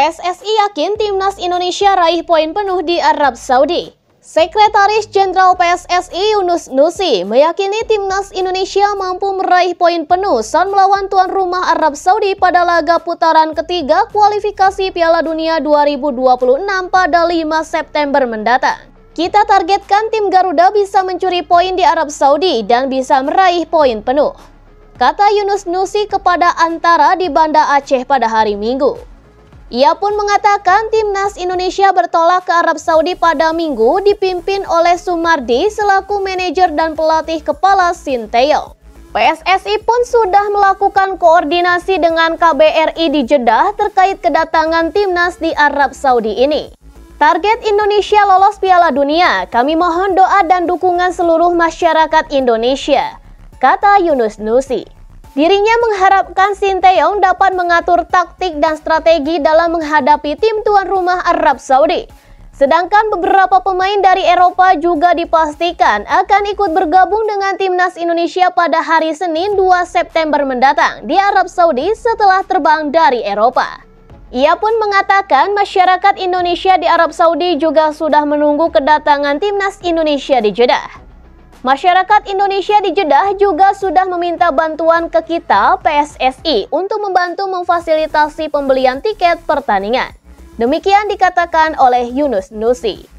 PSSI yakin timnas Indonesia raih poin penuh di Arab Saudi. Sekretaris Jenderal PSSI Yunus Nusi meyakini timnas Indonesia mampu meraih poin penuh saat melawan tuan rumah Arab Saudi pada laga putaran ketiga kualifikasi Piala Dunia 2026 pada 5 September mendatang. Kita targetkan tim Garuda bisa mencuri poin di Arab Saudi dan bisa meraih poin penuh, kata Yunus Nusi kepada Antara di Banda Aceh pada hari Minggu. Ia pun mengatakan timnas Indonesia bertolak ke Arab Saudi pada Minggu dipimpin oleh Sumardi selaku manajer dan pelatih kepala Sinteyong. PSSI pun sudah melakukan koordinasi dengan KBRI di Jeddah terkait kedatangan timnas di Arab Saudi ini. Target Indonesia lolos Piala Dunia, kami mohon doa dan dukungan seluruh masyarakat Indonesia, kata Yunus Nusi. Dirinya mengharapkan Sinteyong dapat mengatur taktik dan strategi dalam menghadapi tim tuan rumah Arab Saudi. Sedangkan beberapa pemain dari Eropa juga dipastikan akan ikut bergabung dengan timnas Indonesia pada hari Senin 2 September mendatang di Arab Saudi setelah terbang dari Eropa. Ia pun mengatakan masyarakat Indonesia di Arab Saudi juga sudah menunggu kedatangan timnas Indonesia di Jeddah. Masyarakat Indonesia di Jeddah juga sudah meminta bantuan ke kita PSSI untuk membantu memfasilitasi pembelian tiket pertandingan. Demikian dikatakan oleh Yunus Nusi.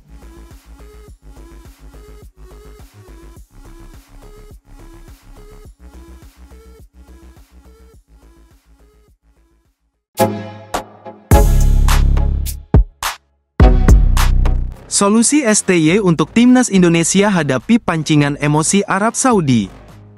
Solusi STY untuk timnas Indonesia hadapi pancingan emosi Arab Saudi.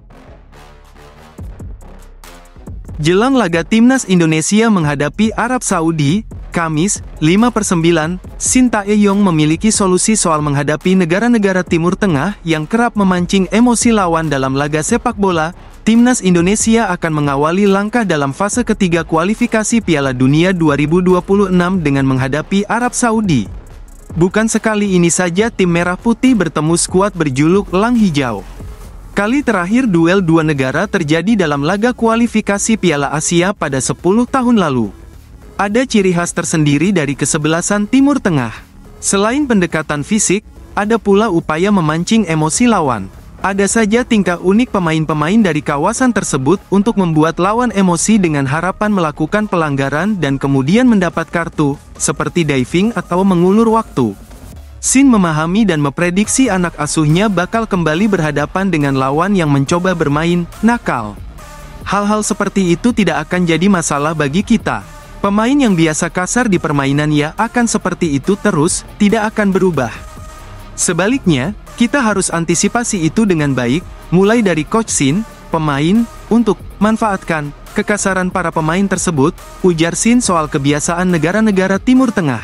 Jelang laga timnas Indonesia menghadapi Arab Saudi, Kamis, 5/9, Sinteyong memiliki solusi soal menghadapi negara-negara Timur Tengah yang kerap memancing emosi lawan dalam laga sepak bola. Timnas Indonesia akan mengawali langkah dalam fase ketiga kualifikasi Piala Dunia 2026 dengan menghadapi Arab Saudi. Bukan sekali ini saja tim Merah Putih bertemu skuad berjuluk Elang Hijau. Kali terakhir duel dua negara terjadi dalam laga kualifikasi Piala Asia pada 10 tahun lalu. Ada ciri khas tersendiri dari kesebelasan Timur Tengah. Selain pendekatan fisik, ada pula upaya memancing emosi lawan. Ada saja tingkah unik pemain-pemain dari kawasan tersebut untuk membuat lawan emosi dengan harapan melakukan pelanggaran dan kemudian mendapat kartu, seperti diving atau mengulur waktu. Shin memahami dan memprediksi anak asuhnya bakal kembali berhadapan dengan lawan yang mencoba bermain nakal. Hal-hal seperti itu tidak akan jadi masalah bagi kita. Pemain yang biasa kasar di permainan ya akan seperti itu terus, tidak akan berubah. Sebaliknya, kita harus antisipasi itu dengan baik, mulai dari coach Shin, pemain, untuk manfaatkan kekasaran para pemain tersebut, ujar Shin soal kebiasaan negara-negara Timur Tengah.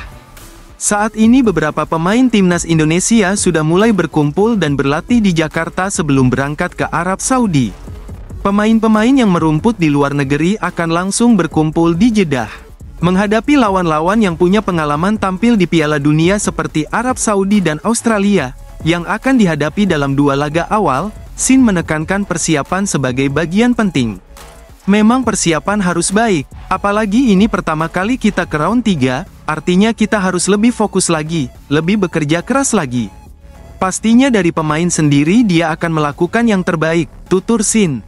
Saat ini beberapa pemain timnas Indonesia sudah mulai berkumpul dan berlatih di Jakarta sebelum berangkat ke Arab Saudi. Pemain-pemain yang merumput di luar negeri akan langsung berkumpul di Jeddah. Menghadapi lawan-lawan yang punya pengalaman tampil di Piala Dunia seperti Arab Saudi dan Australia, yang akan dihadapi dalam dua laga awal, Shin menekankan persiapan sebagai bagian penting. Memang persiapan harus baik, apalagi ini pertama kali kita ke round 3, artinya kita harus lebih fokus lagi, lebih bekerja keras lagi. Pastinya dari pemain sendiri dia akan melakukan yang terbaik, tutur Shin.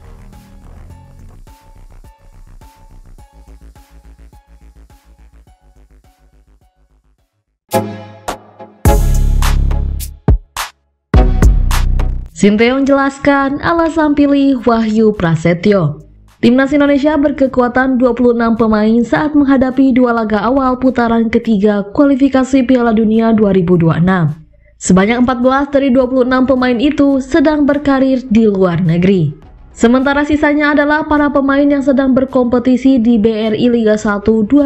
Sinteyong jelaskan alasan pilih Wahyu Prasetyo. Timnas Indonesia berkekuatan 26 pemain saat menghadapi dua laga awal putaran ketiga kualifikasi Piala Dunia 2026. Sebanyak 14 dari 26 pemain itu sedang berkarir di luar negeri. Sementara sisanya adalah para pemain yang sedang berkompetisi di BRI Liga 1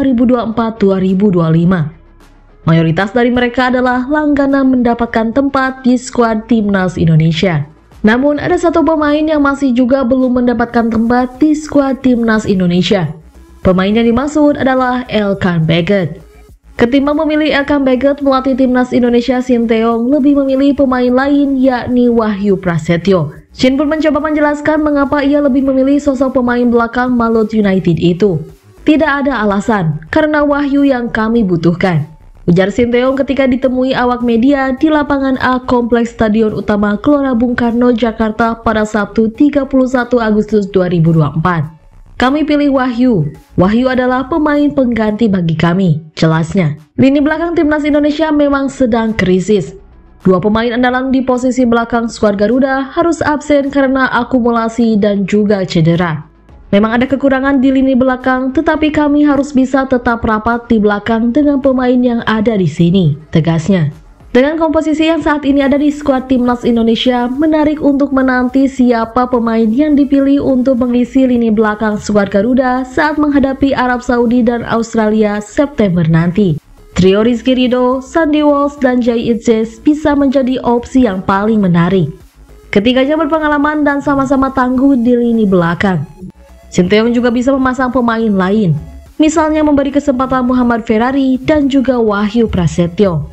2024-2025. Mayoritas dari mereka adalah langganan mendapatkan tempat di skuad timnas Indonesia. Namun ada satu pemain yang masih juga belum mendapatkan tempat di skuad timnas Indonesia. Pemain yang dimaksud adalah Elkan Baggett. Ketimbang memilih Elkan Baggett melatih timnas Indonesia, Sinteyong lebih memilih pemain lain yakni Wahyu Prasetyo. Shin pun mencoba menjelaskan mengapa ia lebih memilih sosok pemain belakang Malut United itu. Tidak ada alasan, karena Wahyu yang kami butuhkan, ujar Sinteyong ketika ditemui awak media di lapangan A Kompleks Stadion Utama Gelora Bung Karno, Jakarta pada Sabtu 31 Agustus 2024. Kami pilih Wahyu. Wahyu adalah pemain pengganti bagi kami, jelasnya. Lini belakang timnas Indonesia memang sedang krisis. Dua pemain andalan di posisi belakang skuad Garuda harus absen karena akumulasi dan juga cedera. Memang ada kekurangan di lini belakang, tetapi kami harus bisa tetap rapat di belakang dengan pemain yang ada di sini, tegasnya. Dengan komposisi yang saat ini ada di skuad timnas Indonesia, menarik untuk menanti siapa pemain yang dipilih untuk mengisi lini belakang skuad Garuda saat menghadapi Arab Saudi dan Australia September nanti. Trio Rizky Ridho, Sandy Walsh, dan Jay Itzes bisa menjadi opsi yang paling menarik. Ketiganya berpengalaman dan sama-sama tangguh di lini belakang. Sinteyong juga bisa memasang pemain lain, misalnya memberi kesempatan Muhammad Ferrari dan juga Wahyu Prasetyo.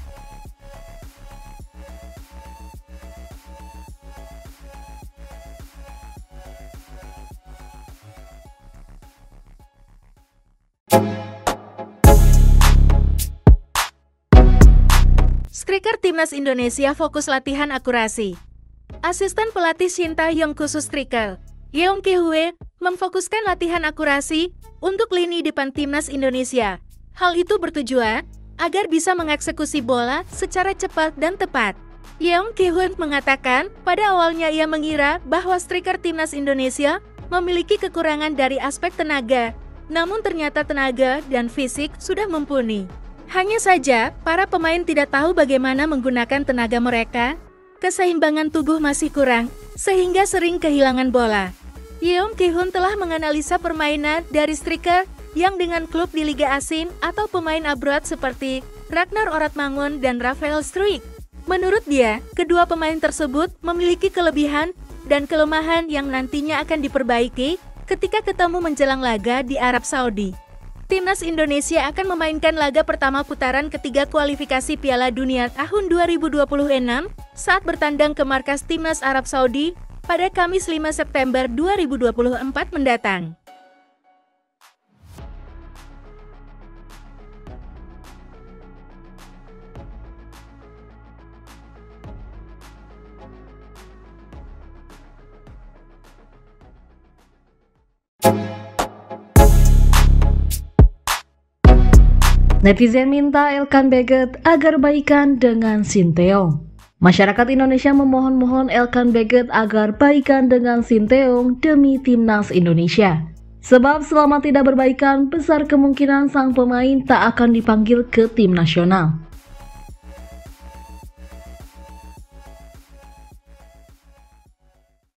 Striker Timnas Indonesia fokus latihan akurasi. Asisten pelatih Shin Tae-yong khusus striker Yeong Ki-hue memfokuskan latihan akurasi untuk lini depan Timnas Indonesia. Hal itu bertujuan agar bisa mengeksekusi bola secara cepat dan tepat. Yeong Ki-hue mengatakan pada awalnya ia mengira bahwa striker Timnas Indonesia memiliki kekurangan dari aspek tenaga, namun ternyata tenaga dan fisik sudah mumpuni. Hanya saja, para pemain tidak tahu bagaimana menggunakan tenaga mereka, keseimbangan tubuh masih kurang, sehingga sering kehilangan bola. Yeong Ki-hue telah menganalisa permainan dari striker yang dengan klub di Liga Asing atau pemain abroad seperti Ragnar Oratmangun dan Rafael Struijk. Menurut dia, kedua pemain tersebut memiliki kelebihan dan kelemahan yang nantinya akan diperbaiki ketika ketemu menjelang laga di Arab Saudi. Timnas Indonesia akan memainkan laga pertama putaran ketiga kualifikasi Piala Dunia tahun 2026 saat bertandang ke markas Timnas Arab Saudi pada Kamis 5 September 2024 mendatang. Netizen minta Elkan Baggett agar baikan dengan Sinteyong. Masyarakat Indonesia memohon Elkan Baggett agar baikan dengan Sinteyong demi Timnas Indonesia. Sebab selama tidak berbaikan, besar kemungkinan sang pemain tak akan dipanggil ke tim nasional.